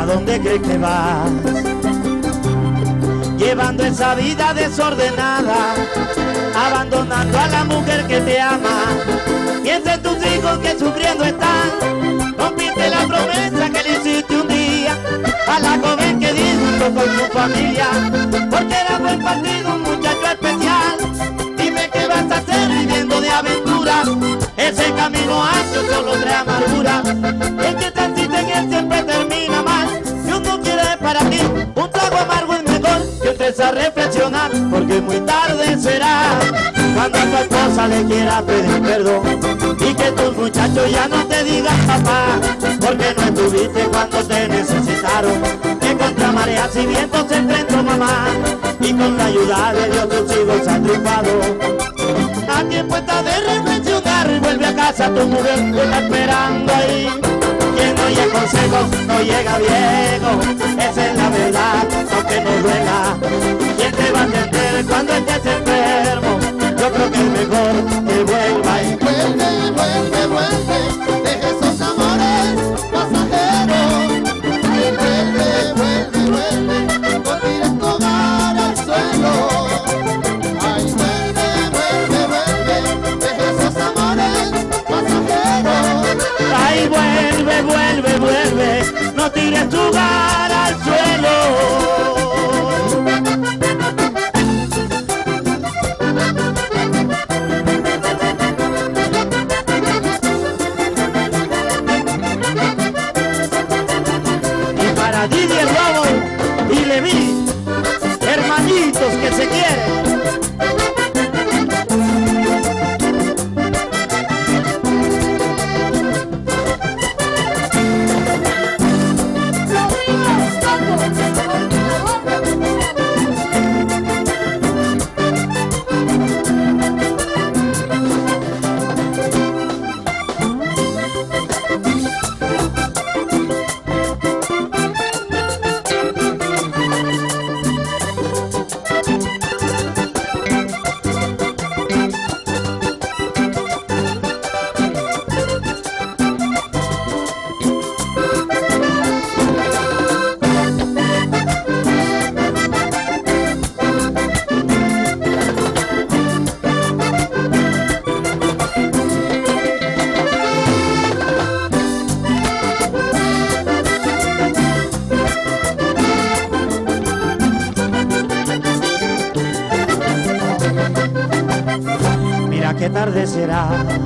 ¿para dónde crees que vas? Llevando esa vida desordenada, abandonando a la mujer que te ama. Piensa en tus hijos que sufriendo están. Rompiste la promesa que le hiciste un día a la joven que disfrutó con su familia, porque era buen partido, un muchacho especial. Dime qué vas a hacer viviendo de aventuras. Ese camino ancho solo trae amargura. El que transita en él siempre termina mal. Si uno quiere para ti un trago amargo, es mejor que entres a reflexionar, porque muy tarde será cuando a tu esposa le quiera pedir perdón y que tus muchachos ya no te digan papá, porque no estuviste cuando te necesitaron. Que contra mareas y vientos se enfrentó mamá, y con la ayuda de Dios tus hijos han triunfado. A tiempo está de reflexionar y vuelve a casa, tu mujer te está esperando ahí. Quien no oye consejos no llega viejo, esa es la verdad, aunque no duela. ¿Quién te va a entender cuando estés enfermo? Yo creo que es mejor que vuelva y vuelve, vuelve, vuelve, deja esos amores pasajeros. Ay, vuelve, vuelve, vuelve, no tires tu hogar al suelo. Ay, vuelve, vuelve, vuelve, deja esos amores pasajeros. ay, vuelve, vuelve, vuelve, no tires tu hogar al suelo. Didi el Lobo y Leví, hermanitos que se quieren. Qué tarde será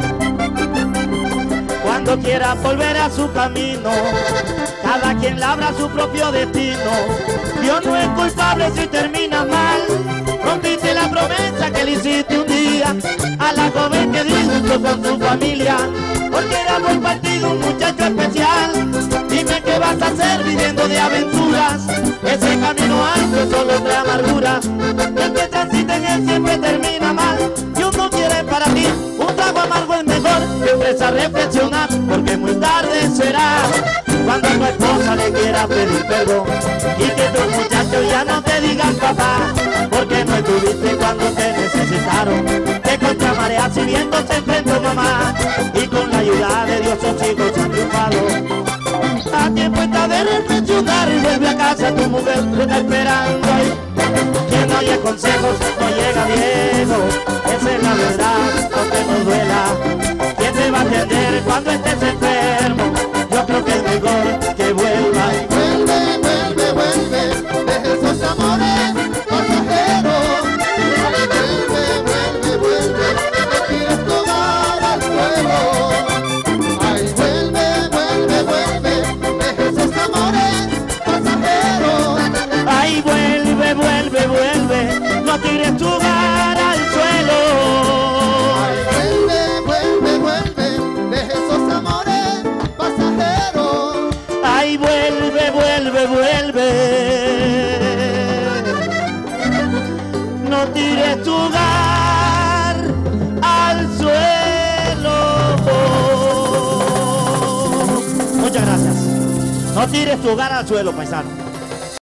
cuando quiera volver a su camino. Cada quien labra su propio destino. Dios no es culpable si termina mal. Rompiste la promesa que le hiciste un día a la joven que disfrutó con su familia, porque era buen partido, un muchacho especial. Dime qué vas a hacer viviendo de aventuras. Ese camino alto solo trae amargura. El que transita en él siempre termina mal. Dios no quiere para ti un trago amargo, es mejor que entres a reflexionar, porque muy tarde será cuando a tu esposa le quiera pedir perdón y que tus muchachos ya no te digan papá, porque no estuviste cuando te necesitaron. Que contra mareas y vientos se enfrentó mamá, y con la ayuda de Dios sus hijos han triunfado. A tiempo está de reflexionar y vuelve a casa, tu mujer te está esperando ahí. Quien no oye consejos no llega viejo, esa es la verdad, aunque no duela. ¿Quién te va a atender cuando estés enfermo? Yo creo que es mejor que vuelva y vuelve, vuelve, vuelve, deja esos amores pasajeros. Ay, vuelve, vuelve, vuelve, no tires tu hogar al suelo. Ay, vuelve, vuelve, vuelve, deja esos amores pasajeros. ay, vuelve, vuelve, vuelve, no tires tu hogar al suelo. Ay, vuelve, vuelve, vuelve, deja esos amores pasajeros. Ay, vuelve, vuelve, vuelve, no tires tu hogar al suelo. Muchas gracias. No tires tu hogar al suelo, paisano.